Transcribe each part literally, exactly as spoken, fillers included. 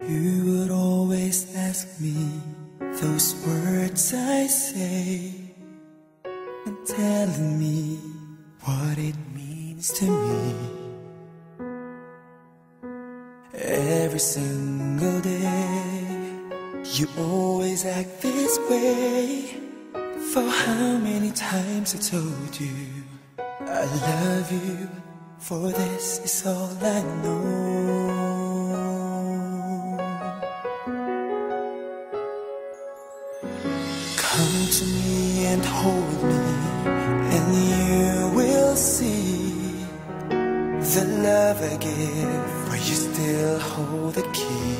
You would always ask me those words I say, and telling me what it means to me. Every single day, you always act this way. For how many times I told you I love you, for this is all I know. Come to me and hold me, and you will see the love I give, for you still hold the key.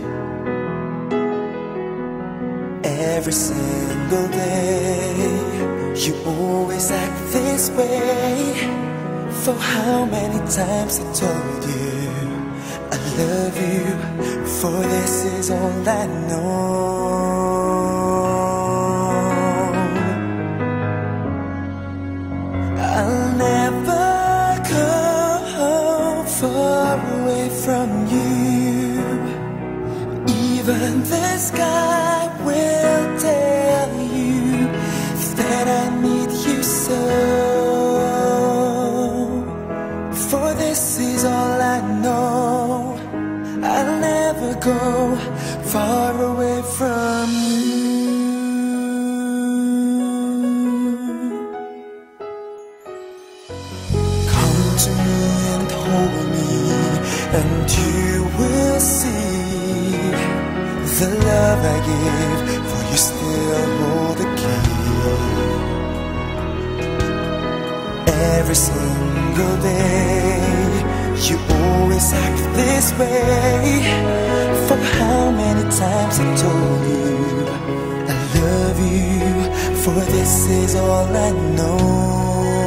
Every single day, you always act this way. For how many times I told you I love you, for this is all I know. I'll never go far away from you. Even the sky will tell you that I need you so. For this is all I know. I'll never go far away from you. Come to me and hold me, and you will see the love I give, for you still hold the key. Every single day, you always act this way. For how many times I told you I love you, for this is all I know.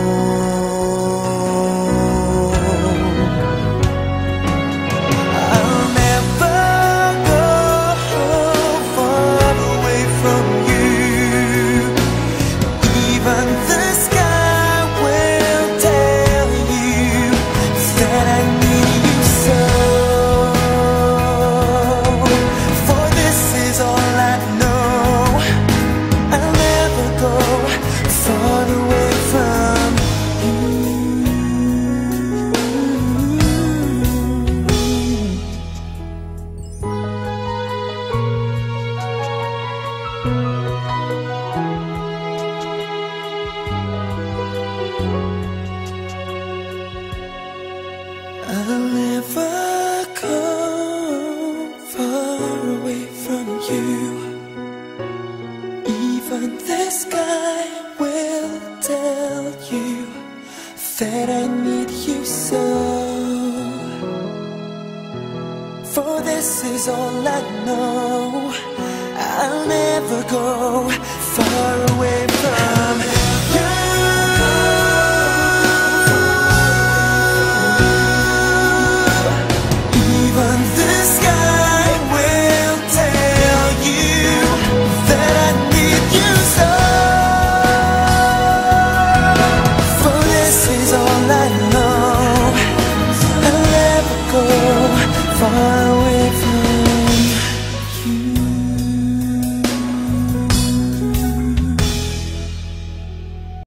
I'll never go far away from you. Even the sky will tell you that I need you so. For this is all I know. I'll never go far away from you.